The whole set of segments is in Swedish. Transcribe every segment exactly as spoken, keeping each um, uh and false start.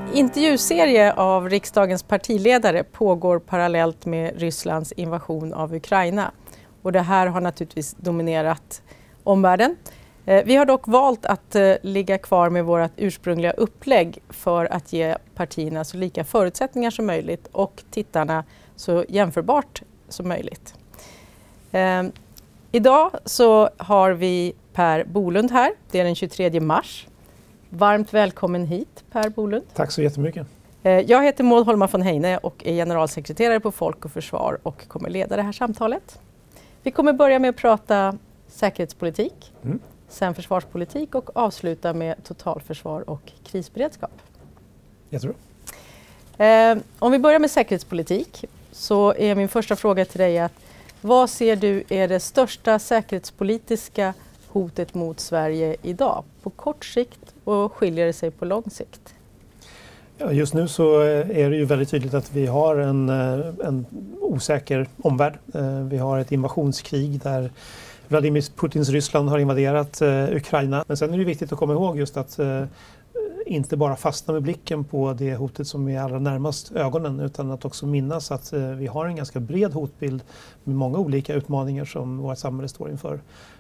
intervjuserie av riksdagens partiledare pågår parallellt med Rysslands invasion av Ukraina. Och det här har naturligtvis dominerat omvärlden. Vi har dock valt att ligga kvar med vårt ursprungliga upplägg för att ge partierna så lika förutsättningar som möjligt och tittarna så jämförbart som möjligt. Eh, idag så har vi Per Bolund här. Det är den tjugotredje mars. Varmt välkommen hit, Per Bolund. Tack så jättemycket. Eh, jag heter Maud Holma von Heine och är generalsekreterare på Folk och Försvar och kommer leda det här samtalet. Vi kommer börja med att prata säkerhetspolitik, mm. sen försvarspolitik och avsluta med totalförsvar och krisberedskap. Jättebra. Eh, om vi börjar med säkerhetspolitik så är min första fråga till dig att vad ser du är det största säkerhetspolitiska hotet mot Sverige idag? På kort sikt och skiljer det sig på lång sikt? Ja, just nu så är det ju väldigt tydligt att vi har en, en osäker omvärld. Vi har ett invasionskrig där Vladimir Putins Ryssland har invaderat Ukraina. Men sen är det viktigt att komma ihåg just att inte bara fastna med blicken på det hotet som är allra närmast ögonen utan att också minnas att vi har en ganska bred hotbild med många olika utmaningar som vårt samhälle står inför.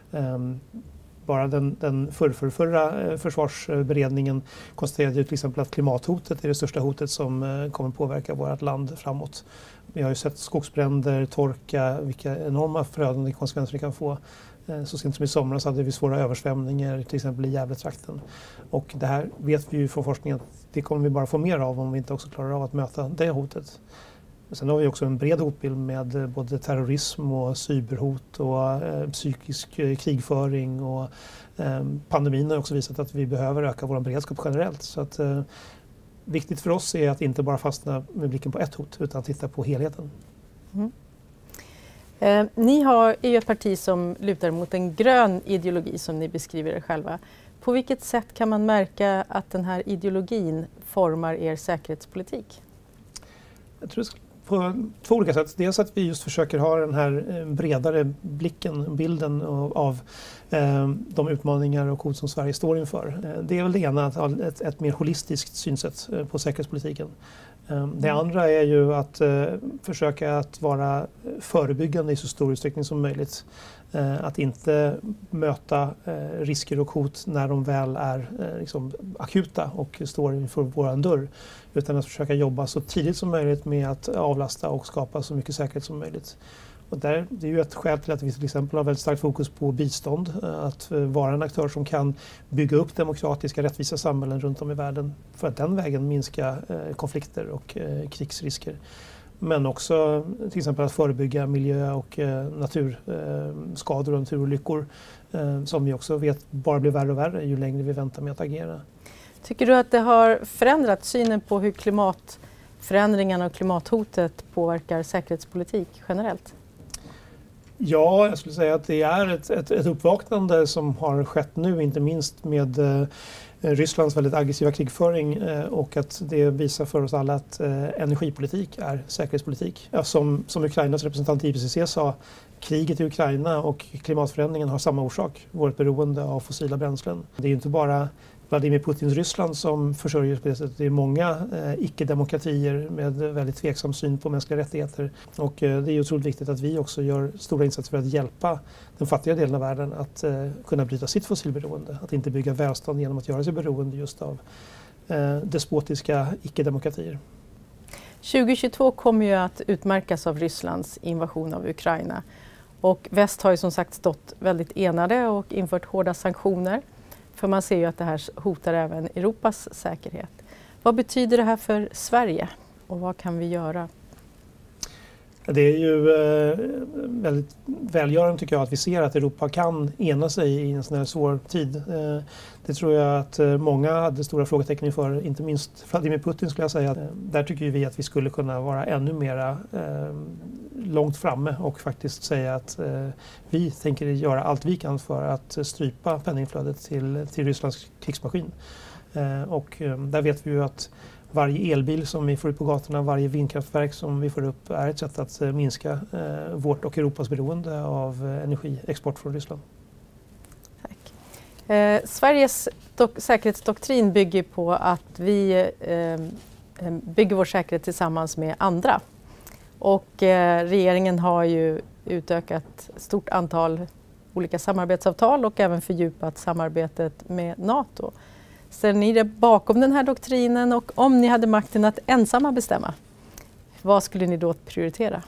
Bara den, den förrförra försvarsberedningen konstaterade till exempel att klimathotet är det största hotet som kommer påverka vårt land framåt. Vi har ju sett skogsbränder, torka, vilka enorma förödande konsekvenser det kan få. Så sent som i somras hade vi svåra översvämningar till exempel i Gävletrakten. Och det här vet vi ju från forskningen att det kommer vi bara få mer av om vi inte också klarar av att möta det hotet. Sen har vi också en bred hotbild med både terrorism och cyberhot och eh, psykisk eh, krigföring och eh, pandemin har också visat att vi behöver öka vår beredskap generellt. Så att, eh, viktigt för oss är att inte bara fastna med blicken på ett hot utan titta på helheten. Mm. Eh, ni har, är ju ett parti som lutar mot en grön ideologi som ni beskriver det själva. På vilket sätt kan man märka att den här ideologin formar er säkerhetspolitik? Jag tror på två olika sätt. Dels att vi just försöker ha den här bredare blicken, bilden av eh, de utmaningar och hot som Sverige står inför. Det är väl det ena, att ha ett, ett mer holistiskt synsätt på säkerhetspolitiken. Eh, det mm. andra är ju att eh, försöka att vara förebyggande i så stor utsträckning som möjligt. Eh, att inte möta eh, risker och hot när de väl är eh, liksom akuta och står inför vår dörr. Utan att försöka jobba så tidigt som möjligt med att avlasta och skapa så mycket säkerhet som möjligt. Och där, det är ju ett skäl till att vi till exempel har väldigt starkt fokus på bistånd. Att vara en aktör som kan bygga upp demokratiska, rättvisa samhällen runt om i världen. För att den vägen minska eh, konflikter och eh, krigsrisker. Men också till exempel att förebygga miljö- och eh, naturskador och naturolyckor. Eh, som vi också vet bara blir värre och värre ju längre vi väntar med att agera. Tycker du att det har förändrat synen på hur klimatförändringarna och klimathotet påverkar säkerhetspolitik generellt? Ja, jag skulle säga att det är ett, ett, ett uppvaknande som har skett nu, inte minst med eh, Rysslands väldigt aggressiva krigföring eh, och att det visar för oss alla att eh, energipolitik är säkerhetspolitik. Ja, som, som Ukrainas representant i I P C C sa, kriget i Ukraina och klimatförändringen har samma orsak, vårt beroende av fossila bränslen. Det är ju inte bara Vladimir Putins Ryssland som försörjer på det sättet. Det är många eh, icke-demokratier med väldigt tveksam syn på mänskliga rättigheter. Och eh, det är otroligt viktigt att vi också gör stora insatser för att hjälpa den fattiga delen av världen att eh, kunna bryta sitt fossilberoende. Att inte bygga välstånd genom att göra sig beroende just av eh, despotiska icke-demokratier. tjugohundratjugotvå kommer ju att utmärkas av Rysslands invasion av Ukraina. Och väst har ju som sagt stått väldigt enade och infört hårda sanktioner. För man ser ju att det här hotar även Europas säkerhet. Vad betyder det här för Sverige och vad kan vi göra? Det är ju eh, väldigt välgörande tycker jag att vi ser att Europa kan ena sig i en sån här svår tid. Eh, det tror jag att eh, många hade stora frågetecken inför, inte minst Vladimir Putin skulle jag säga. Eh, där tycker vi att vi skulle kunna vara ännu mera eh, långt framme och faktiskt säga att eh, vi tänker göra allt vi kan för att strypa penningflödet till, till Rysslands krigsmaskin. Eh, och eh, där vet vi ju att varje elbil som vi får upp på gatorna, varje vindkraftverk som vi får upp är ett sätt att minska eh, vårt och Europas beroende av eh, energiexport från Ryssland. Tack. Eh, Sveriges dok- säkerhetsdoktrin bygger på att vi eh, bygger vår säkerhet tillsammans med andra. Och eh, regeringen har ju utökat ett stort antal olika samarbetsavtal och även fördjupat samarbetet med NATO. Ställer ni er bakom den här doktrinen, och om ni hade makten att ensamma bestämma, vad skulle ni då prioritera?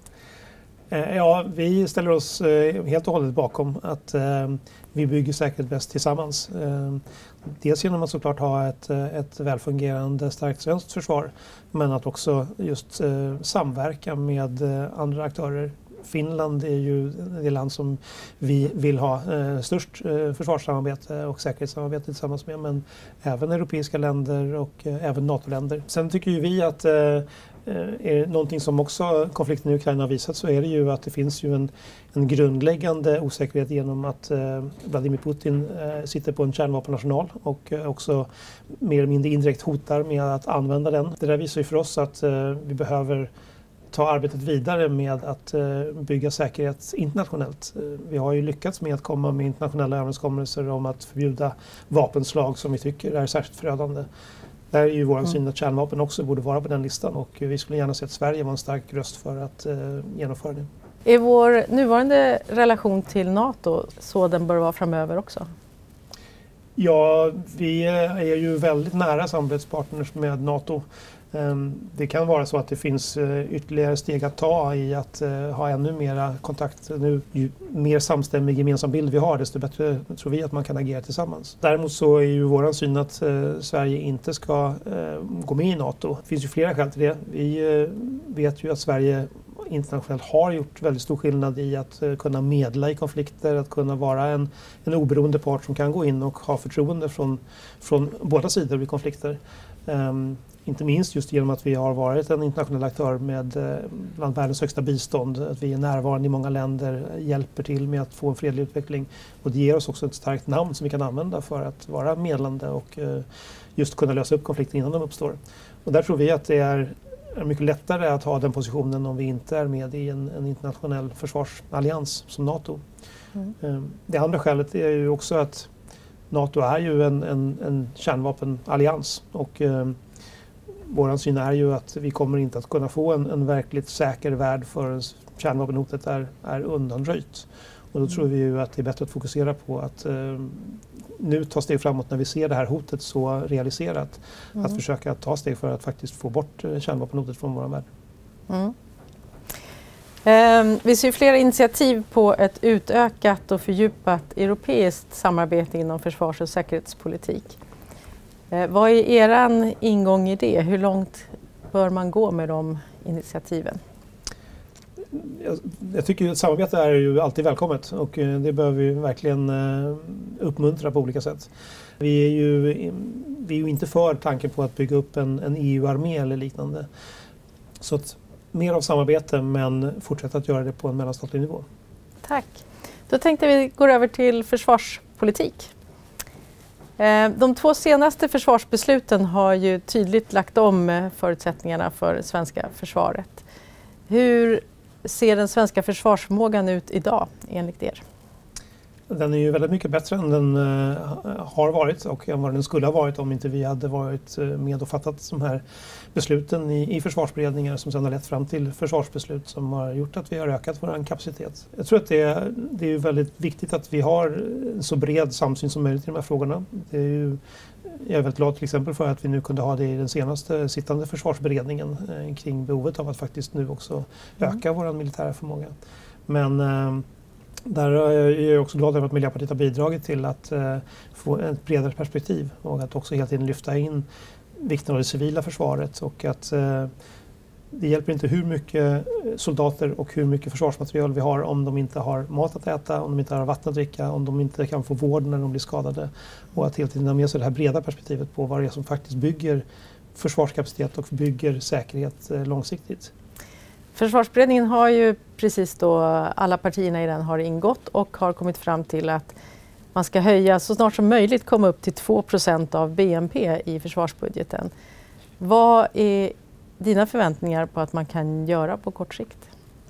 Ja, vi ställer oss helt och hållet bakom att vi bygger säkerhet bäst tillsammans. Dels genom att såklart ha ett, ett välfungerande starkt svenskt försvar, men att också just samverka med andra aktörer. Finland är ju det land som vi vill ha eh, störst eh, försvarssamarbete och säkerhetssamarbete tillsammans med, men även europeiska länder och eh, även NATO-länder. Sen tycker ju vi att eh, är någonting som också konflikten i Ukraina har visat, så är det ju att det finns ju en, en grundläggande osäkerhet genom att eh, Vladimir Putin eh, sitter på en kärnvapenarsenal och eh, också mer eller mindre indirekt hotar med att använda den. Det där visar ju för oss att eh, vi behöver ta arbetet vidare med att bygga säkerhet internationellt. Vi har ju lyckats med att komma med internationella överenskommelser om att förbjuda vapenslag som vi tycker är särskilt förödande. Där är ju vår mm. syn att kärnvapen också borde vara på den listan, och vi skulle gärna se att Sverige var en stark röst för att uh, genomföra det. Är vår nuvarande relation till NATO så den bör vara framöver också? Ja, vi är ju väldigt nära samarbetspartners med NATO. Det kan vara så att det finns ytterligare steg att ta i att ha ännu mera kontakt. Nu, ju mer samstämmig gemensam bild vi har, desto bättre tror vi att man kan agera tillsammans. Däremot så är ju våran syn att Sverige inte ska gå med i NATO. Det finns ju flera skäl till det. Vi vet ju att Sverige internationellt har gjort väldigt stor skillnad i att kunna medla i konflikter, att kunna vara en, en oberoende part som kan gå in och ha förtroende från, från båda sidor vid konflikter. Um, inte minst just genom att vi har varit en internationell aktör med eh, bland världens högsta bistånd, att vi är närvarande i många länder, hjälper till med att få en fredlig utveckling, och det ger oss också ett starkt namn som vi kan använda för att vara medlande och eh, just kunna lösa upp konflikter innan de uppstår. Och där tror vi att det är är mycket lättare att ha den positionen om vi inte är med i en, en internationell försvarsallians som NATO. Mm. Det andra skälet är ju också att NATO är ju en, en, en kärnvapenallians, och eh, vår syn är ju att vi kommer inte att kunna få en, en verkligt säker värld förrän kärnvapenhotet är, är undanröjt. Och då tror vi ju att det är bättre att fokusera på att eh, nu ta steg framåt när vi ser det här hotet så realiserat. Mm. Att försöka ta steg för att faktiskt få bort kärnvapenhotet från vår värld. Mm. Eh, vi ser flera initiativ på ett utökat och fördjupat europeiskt samarbete inom försvars- och säkerhetspolitik. Eh, vad är er ingång i det? Hur långt bör man gå med de initiativen? Jag, jag tycker att samarbete är ju alltid välkommet, och det behöver vi verkligen uppmuntra på olika sätt. Vi är ju, vi är ju inte för tanken på att bygga upp en, en E U-armé eller liknande. Så att mer av samarbete, men fortsätta att göra det på en mellanstatlig nivå. Tack. Då tänkte vi gå över till försvarspolitik. De två senaste försvarsbesluten har ju tydligt lagt om förutsättningarna för det svenska försvaret. Hur ser den svenska försvarsförmågan ut idag enligt er? Den är ju väldigt mycket bättre än den uh, har varit, och än vad den skulle ha varit om inte vi hade varit uh, med och fattat de här besluten i, i försvarsberedningar som sedan har lett fram till försvarsbeslut som har gjort att vi har ökat vår kapacitet. Jag tror att det är, det är väldigt viktigt att vi har en så bred samsyn som möjligt i de här frågorna. Det är ju, jag är väldigt glad till exempel för att vi nu kunde ha det i den senaste sittande försvarsberedningen eh, kring behovet av att faktiskt nu också mm. öka vår militära förmåga. Men eh, där är jag också glad över att Miljöpartiet har bidragit till att eh, få ett bredare perspektiv, och att också hela tiden lyfta in vikten av det civila försvaret, och att eh, det hjälper inte hur mycket soldater och hur mycket försvarsmaterial vi har om de inte har mat att äta, om de inte har vatten att dricka, om de inte kan få vård när de blir skadade. Och att hela tiden ha med sig det här breda perspektivet på vad det är som faktiskt bygger försvarskapacitet och bygger säkerhet eh, långsiktigt. Försvarsberedningen har ju precis då, alla partierna i den har ingått och har kommit fram till att man ska höja så snart som möjligt, komma upp till två procent av B N P i försvarsbudgeten. Vad är dina förväntningar på att man kan göra på kort sikt?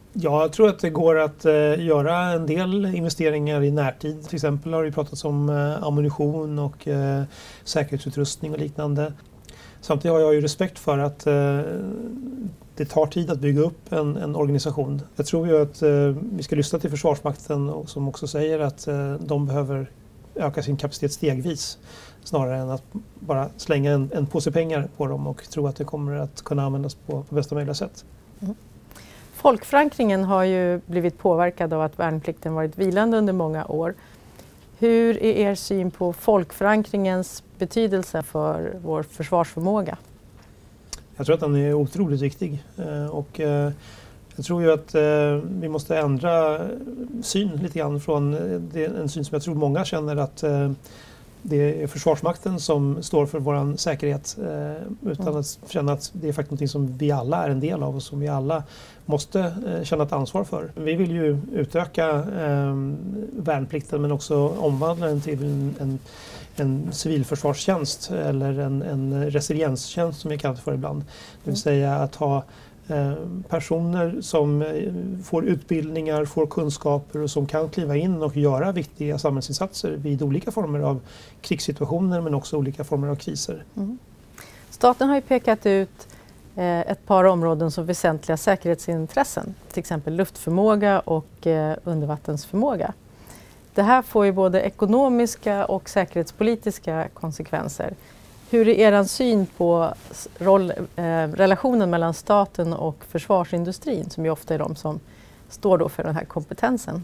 Ja, jag tror att det går att eh, göra en del investeringar i närtid. Till exempel har det pratats om eh, ammunition och eh, säkerhetsutrustning och liknande. Samtidigt har jag ju respekt för att eh, det tar tid att bygga upp en, en organisation. Jag tror ju att eh, vi ska lyssna till Försvarsmakten och som också säger att eh, de behöver öka sin kapacitet stegvis snarare än att bara slänga en, en påse pengar på dem och tro att det kommer att kunna användas på, på bästa möjliga sätt. Mm. Folkförankringen har ju blivit påverkad av att värnplikten varit vilande under många år. Hur är er syn på folkförankringens betydelse för vår försvarsförmåga? Jag tror att den är otroligt viktig och jag tror ju att vi måste ändra syn lite grann från en syn som jag tror många känner att det är Försvarsmakten som står för vår säkerhet utan mm. att känna att det är faktiskt något som vi alla är en del av och som vi alla måste känna ett ansvar för. Vi vill ju utöka eh, värnplikten men också omvandla den till en, en, en civilförsvarstjänst eller en, en resilienstjänst som vi kallar det för ibland. Det vill säga att ha personer som får utbildningar, får kunskaper och som kan kliva in och göra viktiga samhällsinsatser vid olika former av krigssituationer men också olika former av kriser. Mm. Staten har ju pekat ut eh, ett par områden som väsentliga säkerhetsintressen, till exempel luftförmåga och eh, undervattensförmåga. Det här får ju både ekonomiska och säkerhetspolitiska konsekvenser. Hur är er syn på roll, eh, relationen mellan staten och försvarsindustrin som ju ofta är de som står då för den här kompetensen?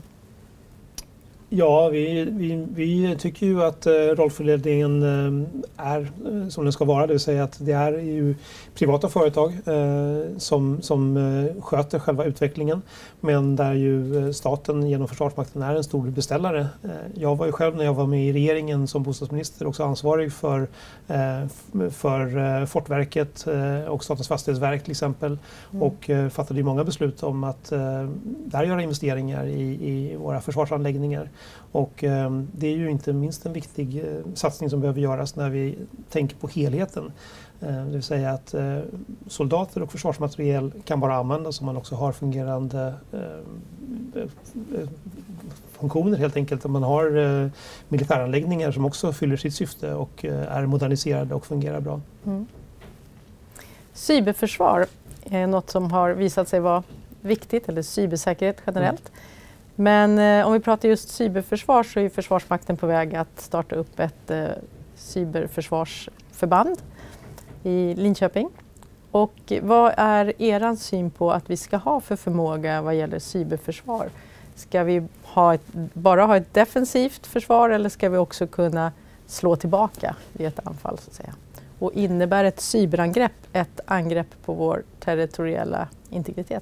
Ja, vi, vi, vi tycker ju att eh, rollfördelningen eh, är eh, som den ska vara. Det vill säga att det är ju privata företag eh, som, som eh, sköter själva utvecklingen. Men där ju staten genom Försvarsmakten är en stor beställare. Eh, jag var ju själv när jag var med i regeringen som bostadsminister också ansvarig för, eh, för eh, Fortverket eh, och Statens fastighetsverk till exempel. Mm. Och eh, fattade ju många beslut om att eh, där göra investeringar i, i våra försvarsanläggningar. Och eh, det är ju inte minst en viktig eh, satsning som behöver göras när vi tänker på helheten. Eh, det vill säga att eh, soldater och försvarsmateriel kan bara användas om man också har fungerande eh, funktioner helt enkelt. Om man har eh, militäranläggningar som också fyller sitt syfte och eh, är moderniserade och fungerar bra. Mm. Cyberförsvar är något som har visat sig vara viktigt, eller cybersäkerhet generellt. Mm. Men eh, om vi pratar just cyberförsvar så är Försvarsmakten på väg att starta upp ett eh, cyberförsvarsförband i Linköping. Och vad är er syn på att vi ska ha för förmåga vad gäller cyberförsvar? Ska vi ha ett, bara ha ett defensivt försvar eller ska vi också kunna slå tillbaka i ett anfall så att säga? Och innebär ett cyberangrepp ett angrepp på vår territoriella integritet?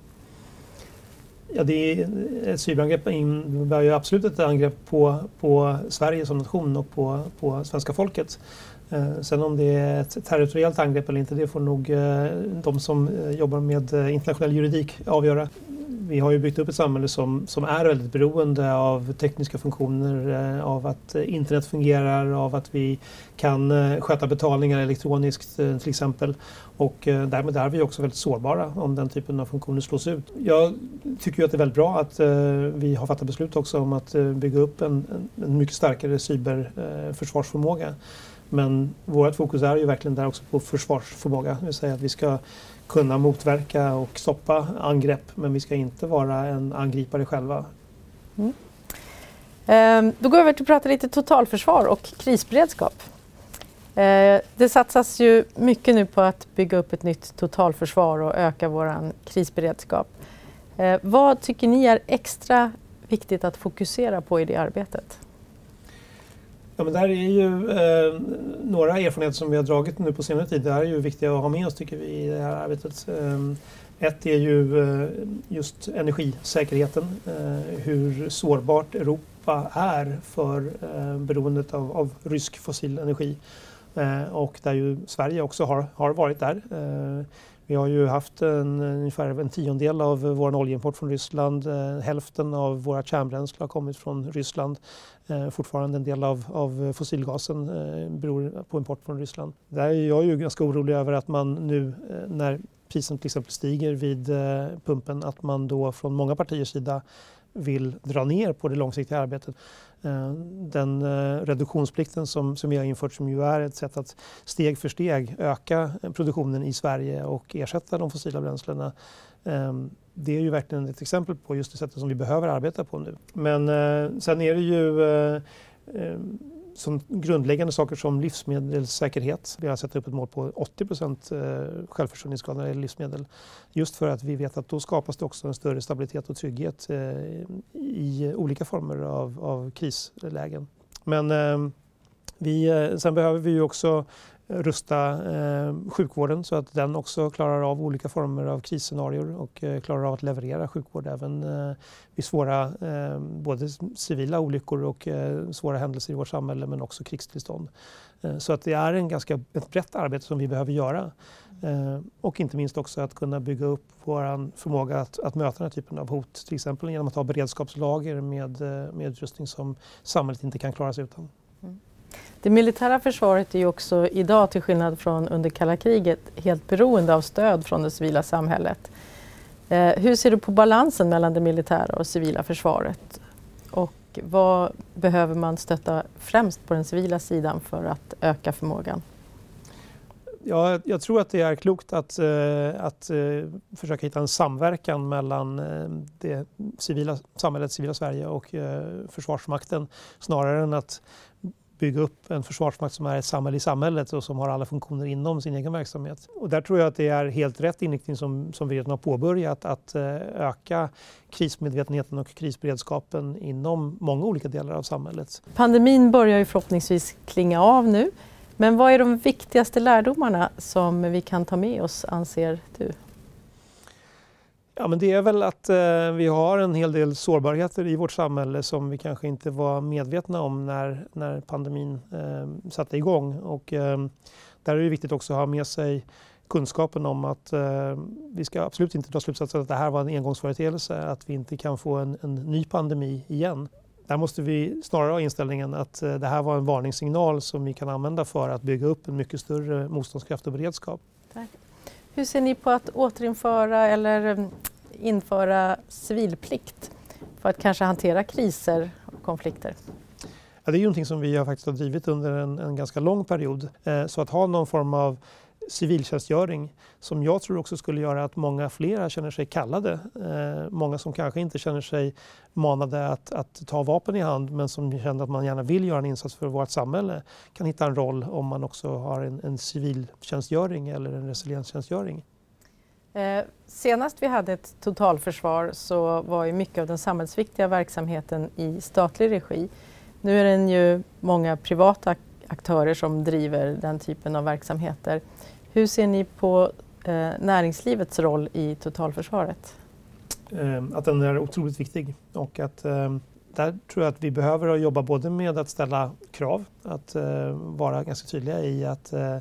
Ja, det är ett cyberangrepp innebär ju absolut ett angrepp på, på Sverige som nation och på, på svenska folket. Eh, sen om det är ett territoriellt angrepp eller inte, det får nog eh, de som eh, jobbar med eh, internationell juridik avgöra. Vi har ju byggt upp ett samhälle som, som är väldigt beroende av tekniska funktioner, eh, av att eh, internet fungerar, av att vi kan eh, sköta betalningar elektroniskt eh, till exempel. Och eh, därmed är vi också väldigt sårbara om den typen av funktioner slås ut. Jag tycker ju att det är väldigt bra att eh, vi har fattat beslut också om att eh, bygga upp en, en, en mycket starkare cyberförsvarsförmåga. Eh, Men vårt fokus är ju verkligen där också på försvarsförmåga. Det vill säga att vi ska kunna motverka och stoppa angrepp, men vi ska inte vara en angripare själva. Mm. Eh, då går vi över till att prata lite totalförsvar och krisberedskap. Eh, det satsas ju mycket nu på att bygga upp ett nytt totalförsvar och öka vår krisberedskap. Eh, vad tycker ni är extra viktigt att fokusera på i det arbetet? Ja, men där är ju eh, några erfarenheter som vi har dragit nu på senare tid. Det är ju viktiga att ha med oss tycker vi i det här arbetet. Eh, ett är ju eh, just energisäkerheten. Eh, hur sårbart Europa är för eh, beroendet av, av rysk fossil energi. Eh, och där ju Sverige också har, har varit där. Eh, vi har ju haft en, ungefär en tiondel av vår oljeimport från Ryssland. Eh, hälften av våra kärnbränsle har kommit från Ryssland. Eh, fortfarande en del av, av fossilgasen eh, beror på import från Ryssland. Där är jag ju ganska orolig över att man nu eh, när gasprisen till exempel stiger vid eh, pumpen, att man då från många partiers sida vill dra ner på det långsiktiga arbetet. Eh, den eh, reduktionsplikten som, som vi har infört, som ju är ett sätt att steg för steg öka produktionen i Sverige och ersätta de fossila bränslena. Eh, det är ju verkligen ett exempel på just det sättet som vi behöver arbeta på nu. Men eh, sen är det ju eh, eh, som grundläggande saker som livsmedelssäkerhet. Vi har satt upp ett mål på åttio procent självförsörjningsgrad när det gäller livsmedel. Just för att vi vet att då skapas det också en större stabilitet och trygghet i olika former av, av krislägen. Men vi, sen behöver vi ju också rusta eh, sjukvården så att den också klarar av olika former av krisscenarier och eh, klarar av att leverera sjukvård även eh, vid svåra eh, både civila olyckor och eh, svåra händelser i vårt samhälle, men också krigstillstånd. Eh, så att det är en ganska, ett brett arbete som vi behöver göra. Eh, och inte minst också att kunna bygga upp vår förmåga att, att möta den här typen av hot, till exempel genom att ha beredskapslager med, med utrustning som samhället inte kan klara sig utan. Mm. Det militära försvaret är ju också idag, till skillnad från under kalla kriget, helt beroende av stöd från det civila samhället. Eh, hur ser du på balansen mellan det militära och civila försvaret? Och vad behöver man stötta främst på den civila sidan för att öka förmågan? Ja, jag tror att det är klokt att, eh, att eh, försöka hitta en samverkan mellan eh, det civila samhället, civila Sverige och eh, Försvarsmakten, snarare än att bygga upp en försvarsmakt som är ett samhälle i samhället och som har alla funktioner inom sin egen verksamhet. Och där tror jag att det är helt rätt inriktning som, som vi redan har påbörjat, att eh, öka krismedvetenheten och krisberedskapen inom många olika delar av samhället. Pandemin börjar ju förhoppningsvis klinga av nu. Men vad är de viktigaste lärdomarna som vi kan ta med oss, anser du? Ja, men det är väl att eh, vi har en hel del sårbarheter i vårt samhälle som vi kanske inte var medvetna om när, när pandemin eh, satte igång. Och, eh, där är det viktigt också att ha med sig kunskapen om att eh, vi ska absolut inte dra slutsatsen att det här var en engångsföreteelse, att vi inte kan få en, en ny pandemi igen. Där måste vi snarare ha inställningen att eh, det här var en varningssignal som vi kan använda för att bygga upp en mycket större motståndskraft och beredskap. Tack. Hur ser ni på att återinföra eller införa civilplikt för att kanske hantera kriser och konflikter? Ja, det är ju någonting som vi har faktiskt har drivit under en, en ganska lång period. Eh, så att ha någon form av civiltjänstgöring som jag tror också skulle göra att många fler känner sig kallade. Eh, många som kanske inte känner sig manade att, att ta vapen i hand, men som känner att man gärna vill göra en insats för vårt samhälle, kan hitta en roll om man också har en, en civiltjänstgöring eller en resilienstjänstgöring. Eh, senast vi hade ett totalförsvar så var ju mycket av den samhällsviktiga verksamheten i statlig regi. Nu är det ju många privata aktörer som driver den typen av verksamheter. Hur ser ni på eh, näringslivets roll i totalförsvaret? Eh, att den är otroligt viktig, och att eh, där tror jag att vi behöver jobba både med att ställa krav, att eh, vara ganska tydliga i att eh,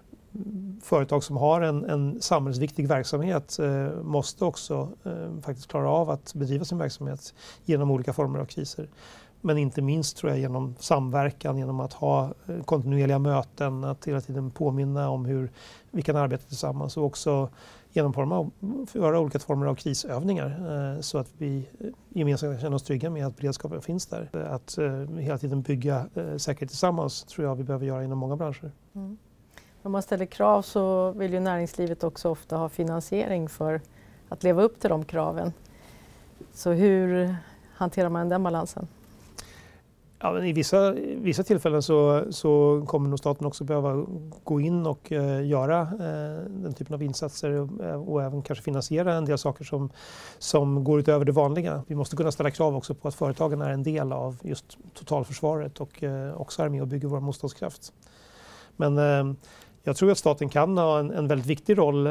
företag som har en, en samhällsviktig verksamhet eh, måste också eh, faktiskt klara av att bedriva sin verksamhet genom olika former av kriser. Men inte minst tror jag genom samverkan, genom att ha kontinuerliga möten, att hela tiden påminna om hur vi kan arbeta tillsammans, och också genomföra göra olika former av krisövningar så att vi gemensamt känner oss trygga med att beredskapen finns där. Att hela tiden bygga säkerhet tillsammans tror jag vi behöver göra inom många branscher. Mm. Om man ställer krav så vill ju näringslivet också ofta ha finansiering för att leva upp till de kraven. Så hur hanterar man den balansen? Ja, men i vissa, vissa tillfällen så, så kommer nog staten också behöva gå in och eh, göra eh, den typen av insatser och, och även kanske finansiera en del saker som, som går utöver det vanliga. Vi måste kunna ställa krav också på att företagen är en del av just totalförsvaret och eh, också är med och bygger vår motståndskraft. Men eh, jag tror att staten kan ha en, en väldigt viktig roll.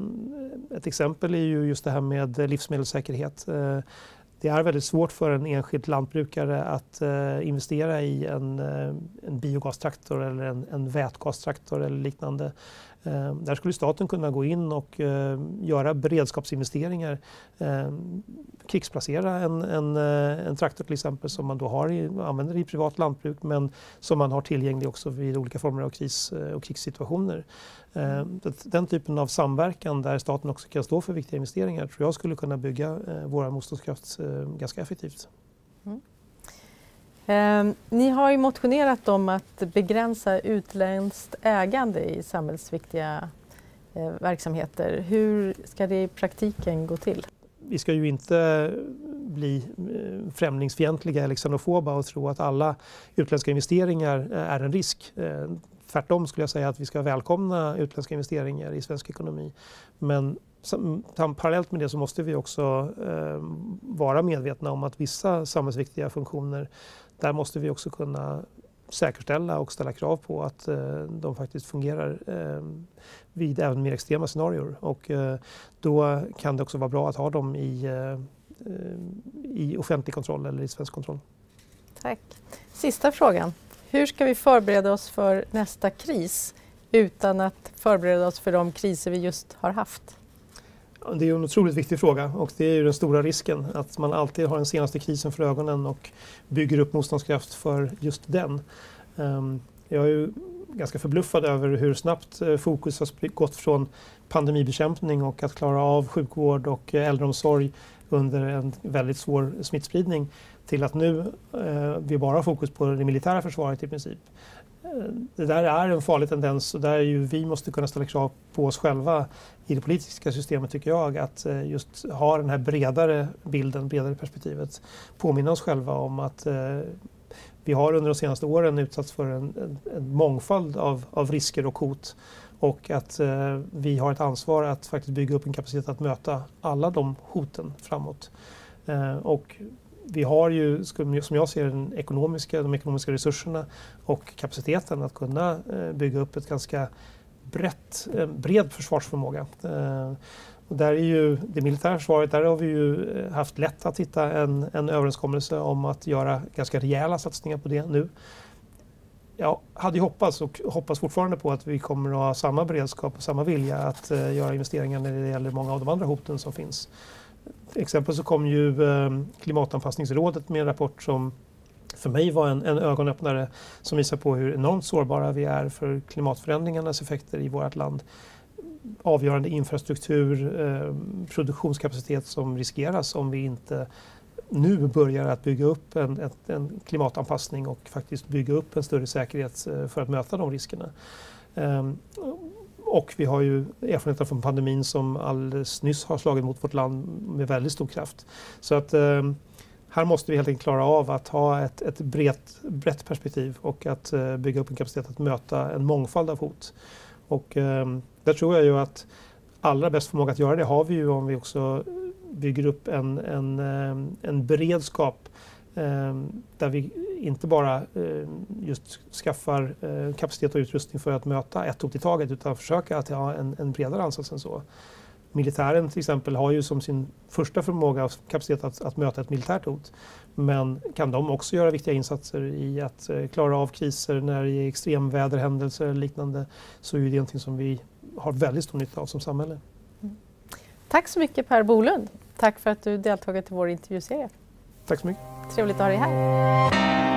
Ett exempel är ju just det här med livsmedelssäkerhet. Det är väldigt svårt för en enskild lantbrukare att eh, investera i en, eh, en biogastraktor eller en, en vätgastraktor eller liknande Eh, där skulle staten kunna gå in och eh, göra beredskapsinvesteringar, eh, krigsplacera en, en, en traktor till exempel som man då har i, använder i privat lantbruk men som man har tillgänglig också vid olika former av kris- och krigssituationer. Eh, den typen av samverkan där staten också kan stå för viktiga investeringar tror jag skulle kunna bygga eh, våra motståndskraft eh, ganska effektivt. Mm. Eh, ni har ju motionerat om att begränsa utländskt ägande i samhällsviktiga eh, verksamheter. Hur ska det i praktiken gå till? Vi ska ju inte bli främlingsfientliga eller xenofoba och tro att alla utländska investeringar är en risk. Tvärtom skulle jag säga att vi ska välkomna utländska investeringar i svensk ekonomi. Men parallellt med det så måste vi också eh, vara medvetna om att vissa samhällsviktiga funktioner, där måste vi också kunna säkerställa och ställa krav på att eh, de faktiskt fungerar eh, vid även mer extrema scenarier. Och eh, då kan det också vara bra att ha dem i, eh, i offentlig kontroll eller i svensk kontroll. Tack. Sista frågan. Hur ska vi förbereda oss för nästa kris utan att förbereda oss för de kriser vi just har haft? Det är en otroligt viktig fråga och det är ju den stora risken att man alltid har den senaste krisen för ögonen och bygger upp motståndskraft för just den. Jag är ju ganska förbluffad över hur snabbt fokus har gått från pandemibekämpning och att klara av sjukvård och äldreomsorg under en väldigt svår smittspridning till att nu eh, vi bara har fokus på det militära försvaret i princip. Det där är en farlig tendens och där ju vi måste kunna ställa krav på oss själva i det politiska systemet tycker jag att just ha den här bredare bilden, bredare perspektivet. Påminna oss själva om att eh, vi har under de senaste åren utsatts för en, en, en mångfald av, av risker och hot och att eh, vi har ett ansvar att faktiskt bygga upp en kapacitet att möta alla de hoten framåt. Eh, och vi har ju, som jag ser den ekonomiska, de ekonomiska resurserna och kapaciteten att kunna eh, bygga upp ett ganska brett, eh, bred försvarsförmåga. Eh, och där är ju det militära försvaret, där har vi ju haft lätt att hitta en, en överenskommelse om att göra ganska rejäla satsningar på det nu. Jag hade ju hoppats och hoppas fortfarande på att vi kommer att ha samma beredskap och samma vilja att eh, göra investeringar när det gäller många av de andra hoten som finns. Till exempel så kom ju eh, Klimatanpassningsrådet med en rapport som för mig var en, en ögonöppnare som visar på hur enormt sårbara vi är för klimatförändringarnas effekter i vårt land. Avgörande infrastruktur, eh, produktionskapacitet som riskeras om vi inte nu börjar att bygga upp en, en, en klimatanpassning och faktiskt bygga upp en större säkerhet eh, för att möta de riskerna. Eh, Och vi har ju erfarenheter från pandemin som alldeles nyss har slagit mot vårt land med väldigt stor kraft. Så att eh, här måste vi helt enkelt klara av att ha ett, ett brett, brett perspektiv och att eh, bygga upp en kapacitet att möta en mångfald av hot. Och eh, där tror jag ju att allra bäst förmåga att göra det har vi ju om vi också bygger upp en, en, en beredskap eh, där vi inte bara eh, just skaffar eh, kapacitet och utrustning för att möta ett hot i taget utan försöka att ha en, en bredare ansats än så. Militären till exempel har ju som sin första förmåga och kapacitet att, att möta ett militärt hot. Men kan de också göra viktiga insatser i att eh, klara av kriser när det är extremväderhändelser eller liknande så är det någonting som vi har väldigt stor nytta av som samhälle. Mm. Tack så mycket Per Bolund. Tack för att du deltagit i vår intervjuserie. Tack så mycket. Trevligt att ha dig här.